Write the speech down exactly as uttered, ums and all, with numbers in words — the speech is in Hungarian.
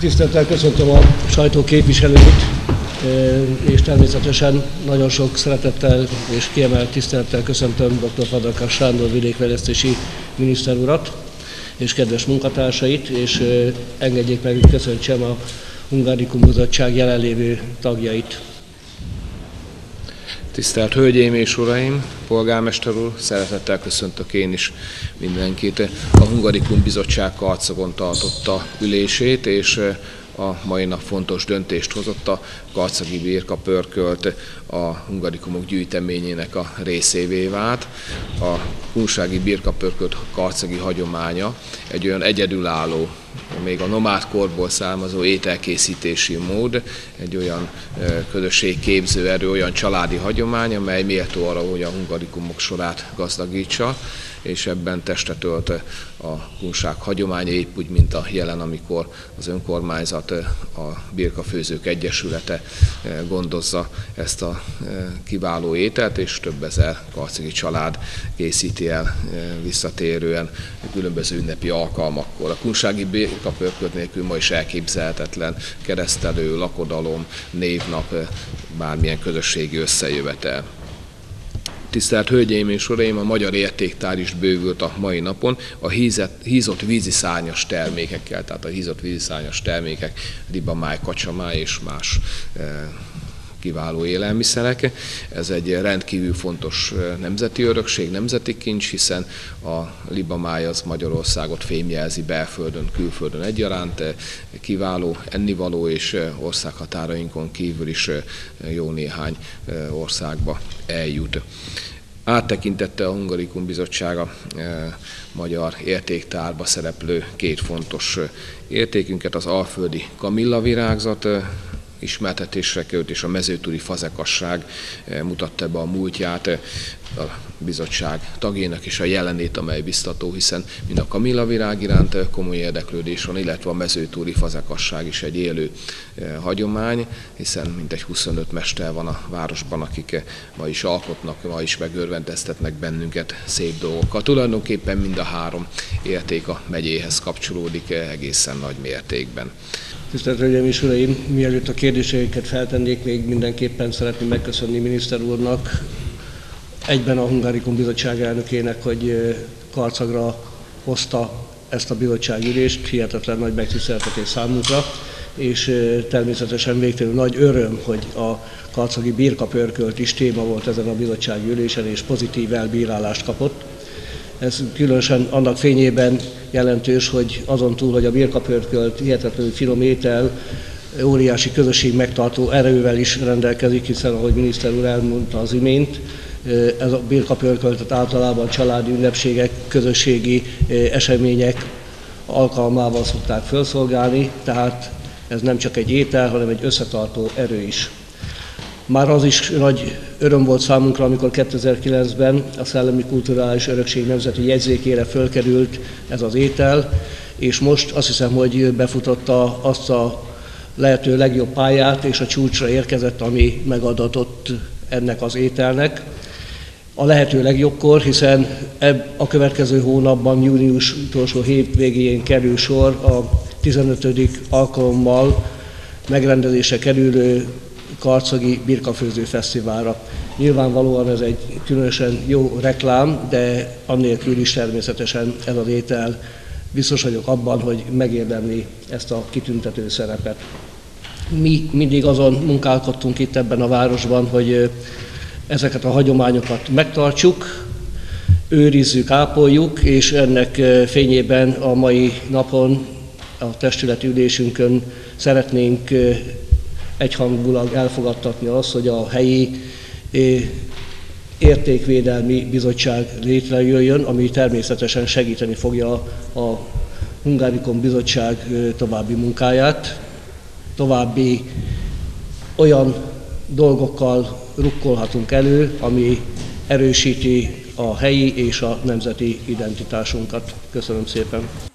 Tisztelettel köszöntöm a sajtó képviselőit, és természetesen nagyon sok szeretettel és kiemelt tisztelettel köszöntöm dr. Farkas Sándor vidékfejlesztési miniszter urat és kedves munkatársait, és engedjék meg, hogy köszöntsem a Hungarikum Bizottság jelenlévő tagjait. Tisztelt Hölgyeim és Uraim, polgármester úr, szeretettel köszöntök én is mindenkit. A Hungarikum Bizottság Karcagon tartotta ülését, és a mai nap fontos döntést hozott: a karcagi birka pörkölt a hungarikumok gyűjteményének a részévé vált. A kunsági birka pörkölt karcagi hagyománya egy olyan egyedülálló, még a nomád korból származó ételkészítési mód, egy olyan közösségképző erő, olyan családi hagyomány, amely méltó arra, hogy a hungarikumok sorát gazdagítsa, és ebben testet ölt a kunság hagyománya, épp úgy, mint a jelen, amikor az önkormányzat, a Birkafőzők Egyesülete gondozza ezt a kiváló ételt, és több ezer karcagi család készíti el visszatérően különböző ünnepi alkalmakkor. A kunsági birkapörkölt nélkül ma is elképzelhetetlen keresztelő, lakodalom, névnap, bármilyen közösségi összejövetel. Tisztelt Hölgyeim és Uraim, a magyar értéktár is bővült a mai napon a hízett, hízott víziszárnyas termékekkel, tehát a hízott víziszárnyas termékek, libamáj, kacsamáj és más e, kiváló élelmiszerek. Ez egy rendkívül fontos nemzeti örökség, nemzeti kincs, hiszen a libamáj az Magyarországot fémjelzi belföldön, külföldön egyaránt, kiváló ennivaló, és országhatárainkon kívül is jó néhány országba eljut. Áttekintette a Hungarikum Bizottsága e, magyar értéktárba szereplő két fontos értékünket: az alföldi kamillavirágzat e, ismertetésre került, és a mezőtúri fazekasság e, mutatta be a múltját e, a bizottság tagjainak is a jelenét, amely biztató, hiszen mind a kamillavirág iránt komoly érdeklődés van, illetve a mezőtúri fazekasság is egy élő e, hagyomány, hiszen mintegy huszonöt mester van a városban, akik e, ma is alkotnak, ma is megörvendeztetnek bennünket szép dolgokkal. Tulajdonképpen mind a három érték a megyéhez kapcsolódik e, egészen nagy mértékben. Tisztelt Hölgyeim és Uraim, mielőtt a kérdéseiket feltennék, még mindenképpen szeretném megköszönni miniszter úrnak, egyben a Hungarikum Bizottság elnökének, hogy Karcagra hozta ezt a bizottságülést, hihetetlen nagy megtiszteltetés számunkra, és természetesen végtelenül nagy öröm, hogy a karcagi birkapörkölt is téma volt ezen a bizottságülésen, és pozitív elbírálást kapott. Ez különösen annak fényében jelentős, hogy azon túl, hogy a birkapörkölt hihetetlenül finom étel, óriási közösség megtartó erővel is rendelkezik, hiszen ahogy miniszter úr elmondta az imént, ez a birkapörköltet általában családi ünnepségek, közösségi események alkalmával szokták felszolgálni, tehát ez nem csak egy étel, hanem egy összetartó erő is. Már az is nagy öröm volt számunkra, amikor kétezer-kilencben a Szellemi Kulturális Örökség nemzeti jegyzékére fölkerült ez az étel, és most azt hiszem, hogy befutotta azt a lehető legjobb pályát, és a csúcsra érkezett, ami megadatott ennek az ételnek. A lehető legjobbkor, hiszen ebb a következő hónapban, június utolsó hétvégén kerül sor a tizenötödik alkalommal megrendezésre kerülő Karcagi Birkafőző Fesztiválra. Nyilvánvalóan ez egy különösen jó reklám, de annélkül is természetesen ez az étel, biztos vagyok abban, hogy megérdemli ezt a kitüntető szerepet. Mi mindig azon munkálkodtunk itt ebben a városban, hogy ezeket a hagyományokat megtartsuk, őrizzük, ápoljuk, és ennek fényében a mai napon, a testületi ülésünkön szeretnénk egyhangulag elfogadtatni azt, hogy a helyi értékvédelmi bizottság létrejöjjön, ami természetesen segíteni fogja a Hungarikum Bizottság további munkáját. További olyan dolgokkal rukkolhatunk elő, ami erősíti a helyi és a nemzeti identitásunkat. Köszönöm szépen!